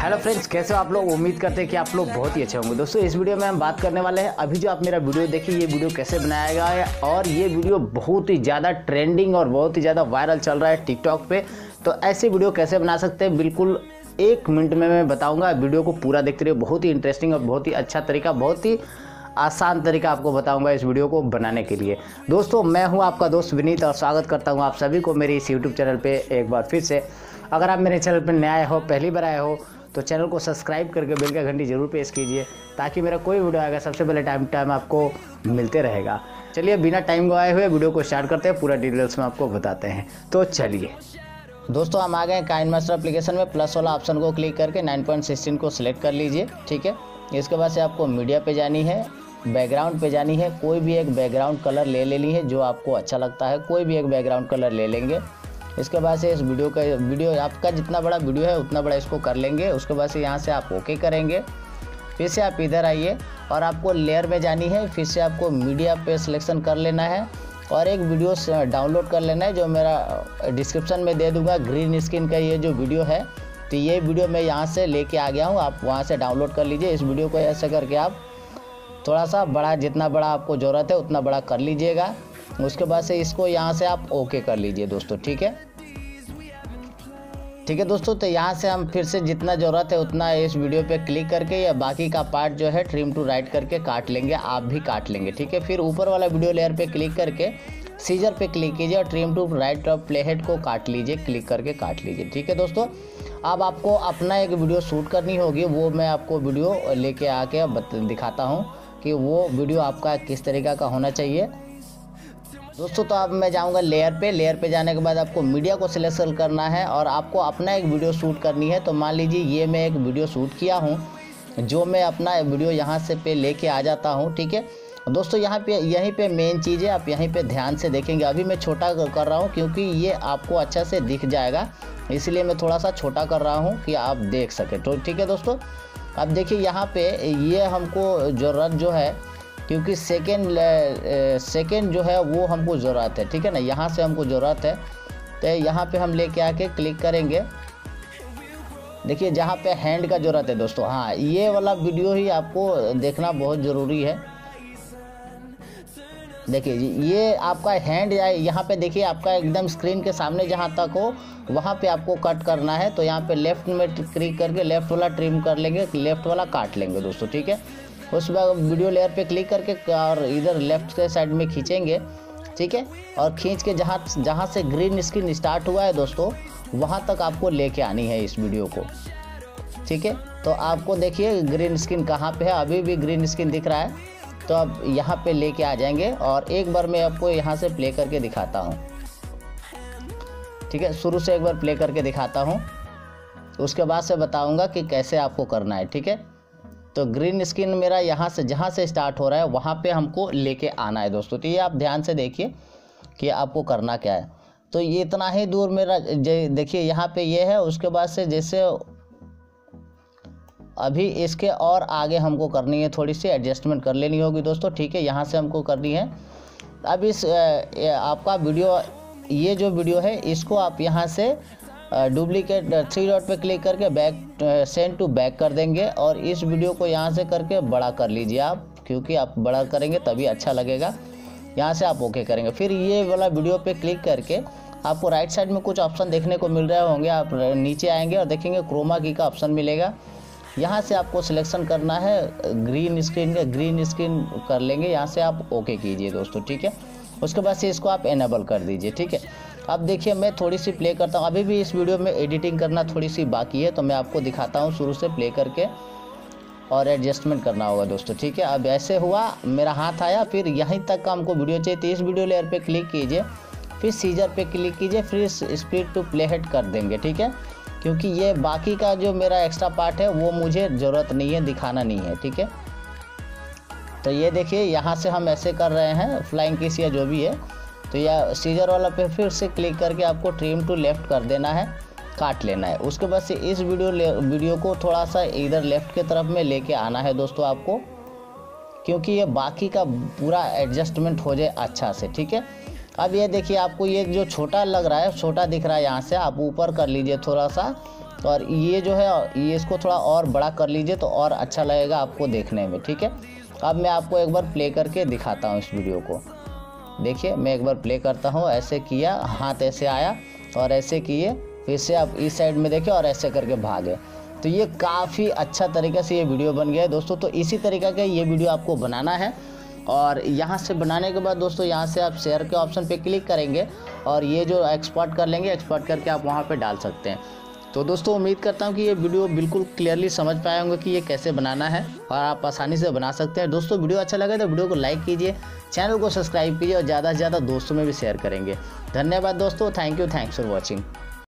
Hello friends, कैसे हो आप लोग। उम्मीद करते हैं कि आप लोग बहुत ही अच्छे होंगे। दोस्तों इस वीडियो में हम बात करने वाले हैं अभी जो आप मेरा वीडियो देखिए, ये वीडियो कैसे बनाया गया है और ये वीडियो बहुत ही ज़्यादा ट्रेंडिंग और बहुत ही ज़्यादा वायरल चल रहा है टिकटॉक पे। तो ऐसे वीडियो कैसे बना सकते हैं बिल्कुल 1 मिनट में मैं बताऊँगा। वीडियो को पूरा देखते रहिए, बहुत ही इंटरेस्टिंग और बहुत ही अच्छा तरीका, बहुत ही आसान तरीका आपको बताऊंगा इस वीडियो को बनाने के लिए। दोस्तों मैं हूं आपका दोस्त विनीत और स्वागत करता हूं आप सभी को मेरे इस यूट्यूब चैनल पे एक बार फिर से। अगर आप मेरे चैनल पर नए आए हो, पहली बार आए हो, तो चैनल को सब्सक्राइब करके बेल का घंटी जरूर प्रेस कीजिए ताकि मेरा कोई वीडियो आएगा सबसे पहले टाइम आपको मिलते रहेगा। चलिए बिना टाइम गवाए हुए वीडियो को स्टार्ट करते हैं, पूरा डिटेल्स में आपको बताते हैं। तो चलिए दोस्तों हम आ गए काइनमास्टर एप्लीकेशन में। प्लस वाला ऑप्शन को क्लिक करके 9.16 को सिलेक्ट कर लीजिए, ठीक है। इसके बाद से आपको मीडिया पे जानी है, बैकग्राउंड पे जानी है। कोई भी एक बैकग्राउंड कलर ले लेनी है जो आपको अच्छा लगता है, कोई भी एक बैकग्राउंड कलर ले लेंगे। इसके बाद से इस वीडियो आपका जितना बड़ा वीडियो है उतना बड़ा इसको कर लेंगे। उसके बाद से यहाँ से आप ओके करेंगे। फिर से आप इधर आइए और आपको लेयर में जानी है। फिर से आपको मीडिया पे सिलेक्शन कर लेना है और एक वीडियो डाउनलोड कर लेना है जो मेरा डिस्क्रिप्शन में दे दूँगा। ग्रीन स्क्रीन का ये जो वीडियो है, तो ये वीडियो मैं यहाँ से लेके आ गया हूँ, आप वहाँ से डाउनलोड कर लीजिए। इस वीडियो को ऐसे करके आप थोड़ा सा बड़ा, जितना बड़ा आपको ज़रूरत है उतना बड़ा कर लीजिएगा। उसके बाद से इसको यहाँ से आप ओके कर लीजिए दोस्तों, ठीक है। ठीक है दोस्तों, तो यहाँ से हम फिर से जितना ज़रूरत है उतना इस वीडियो पे क्लिक करके या बाकी का पार्ट जो है ट्रिम टू राइट करके काट लेंगे, आप भी काट लेंगे, ठीक है। फिर ऊपर वाला वीडियो लेयर पे क्लिक करके सीजर पे क्लिक कीजिए और ट्रिम टू राइट और प्ले हेड को काट लीजिए, क्लिक करके काट लीजिए, ठीक है दोस्तों। अब आपको अपना एक वीडियो शूट करनी होगी, वो मैं आपको वीडियो लेके आके दिखाता हूँ कि वो वीडियो आपका किस तरीक़ा का होना चाहिए दोस्तों। तो अब मैं जाऊंगा लेयर पे जाने के बाद आपको मीडिया को सिलेक्ट करना है और आपको अपना एक वीडियो शूट करनी है। तो मान लीजिए ये मैं एक वीडियो शूट किया हूँ, जो मैं अपना वीडियो यहाँ से पे लेके आ जाता हूँ, ठीक है दोस्तों। यहीं पे मेन चीज़ है, आप यहीं पे ध्यान से देखेंगे। अभी मैं छोटा कर रहा हूँ क्योंकि ये आपको अच्छा से दिख जाएगा, इसलिए मैं थोड़ा सा छोटा कर रहा हूँ कि आप देख सकें। तो ठीक है दोस्तों, अब देखिए यहाँ पे ये हमको ज़रूरत जो है, क्योंकि सेकेंड जो है वो हमको ज़रूरत है, ठीक है ना। यहाँ से हमको ज़रूरत है, तो यहाँ पे हम लेके आके क्लिक करेंगे। देखिए जहाँ पे हैंड का ज़रूरत है दोस्तों, हाँ ये वाला वीडियो ही आपको देखना बहुत ज़रूरी है। देखिए ये आपका हैंड यहाँ पे देखिए, आपका एकदम स्क्रीन के सामने जहाँ तक हो वहाँ पे आपको कट करना है। तो यहाँ पे लेफ़्ट में क्लिक करके लेफ़्ट वाला ट्रिम कर लेंगे, लेफ़्ट वाला काट लेंगे दोस्तों, ठीक है। उस बाद वीडियो लेयर पे क्लिक करके और इधर लेफ़्ट के साइड में खींचेंगे, ठीक है। और खींच के जहाँ से ग्रीन स्क्रीन स्टार्ट हुआ है दोस्तों, वहाँ तक आपको लेके आनी है इस वीडियो को, ठीक है। तो आपको देखिए ग्रीन स्क्रीन कहाँ पे है, अभी भी ग्रीन स्क्रीन दिख रहा है। तो अब यहाँ पे लेके आ जाएंगे और एक बार मैं आपको यहाँ से प्ले करके दिखाता हूँ, ठीक है। शुरू से एक बार प्ले करके दिखाता हूँ, उसके बाद से बताऊँगा कि कैसे आपको करना है, ठीक है। तो ग्रीन स्क्रीन मेरा यहाँ से जहाँ से स्टार्ट हो रहा है वहाँ पे हमको लेके आना है दोस्तों। तो ये आप ध्यान से देखिए कि आपको करना क्या है। तो ये इतना ही दूर मेरा देखिए यहाँ पे ये है। उसके बाद से जैसे अभी इसके और आगे हमको करनी है, थोड़ी सी एडजस्टमेंट कर लेनी होगी दोस्तों, ठीक है। यहाँ से हमको करनी है। अब इस आपका वीडियो, ये जो वीडियो है इसको आप यहाँ से डुप्लीकेट 3 डॉट पे क्लिक करके बैक सेंड टू बैक कर देंगे और इस वीडियो को यहाँ से करके बड़ा कर लीजिए आप, क्योंकि आप बड़ा करेंगे तभी अच्छा लगेगा। यहाँ से आप ओके करेंगे। फिर ये वाला वीडियो पे क्लिक करके आपको राइट साइड में कुछ ऑप्शन देखने को मिल रहे होंगे। आप नीचे आएंगे और देखेंगे क्रोमा की का ऑप्शन मिलेगा। यहाँ से आपको सिलेक्शन करना है ग्रीन स्क्रीन का, ग्रीन स्क्रीन कर लेंगे। यहाँ से आप ओके कीजिए दोस्तों, ठीक है। उसके बाद से इसको आप इनेबल कर दीजिए, ठीक है। अब देखिए मैं थोड़ी सी प्ले करता हूँ, अभी भी इस वीडियो में एडिटिंग करना थोड़ी सी बाकी है, तो मैं आपको दिखाता हूँ शुरू से प्ले करके और एडजस्टमेंट करना होगा दोस्तों, ठीक है। अब ऐसे हुआ, मेरा हाथ आया, फिर यहीं तक का हमको वीडियो चाहिए। तो इस वीडियो लेयर पे क्लिक कीजिए, फिर सीजर पे क्लिक कीजिए, फिर स्पीड टू प्ले हेड कर देंगे, ठीक है। क्योंकि ये बाकी का जो मेरा एक्स्ट्रा पार्ट है वो मुझे ज़रूरत नहीं है, दिखाना नहीं है, ठीक है। तो ये देखिए यहाँ से हम ऐसे कर रहे हैं, फ्लाइंग किस या जो भी है। तो या सीजर वाला पे फिर से क्लिक करके आपको ट्रिम टू लेफ़्ट कर देना है, काट लेना है। उसके बाद से इस वीडियो को थोड़ा सा इधर लेफ़्ट के तरफ में लेके आना है दोस्तों आपको, क्योंकि ये बाकी का पूरा एडजस्टमेंट हो जाए अच्छा से, ठीक है। अब ये देखिए आपको ये जो छोटा लग रहा है, छोटा दिख रहा है, यहाँ से आप ऊपर कर लीजिए थोड़ा सा और ये जो है ये इसको थोड़ा और बड़ा कर लीजिए तो और अच्छा लगेगा आपको देखने में, ठीक है। अब मैं आपको एक बार प्ले करके दिखाता हूँ इस वीडियो को। देखिए मैं एक बार प्ले करता हूँ, ऐसे किया, हाथ ऐसे आया और ऐसे किए, फिर से आप इस साइड में देखिए और ऐसे करके भागे। तो ये काफ़ी अच्छा तरीके से ये वीडियो बन गया है दोस्तों। तो इसी तरीके का ये वीडियो आपको बनाना है और यहाँ से बनाने के बाद दोस्तों यहाँ से आप शेयर के ऑप्शन पे क्लिक करेंगे और ये जो एक्सपोर्ट कर लेंगे, एक्सपोर्ट करके आप वहाँ पे डाल सकते हैं। तो दोस्तों उम्मीद करता हूँ कि ये वीडियो बिल्कुल क्लियरली समझ पाए होंगे कि ये कैसे बनाना है और आप आसानी से बना सकते हैं। दोस्तों वीडियो अच्छा लगे तो वीडियो को लाइक कीजिए, चैनल को सब्सक्राइब कीजिए और ज़्यादा से ज़्यादा दोस्तों में भी शेयर करेंगे। धन्यवाद दोस्तों, thank you, thanks for watching.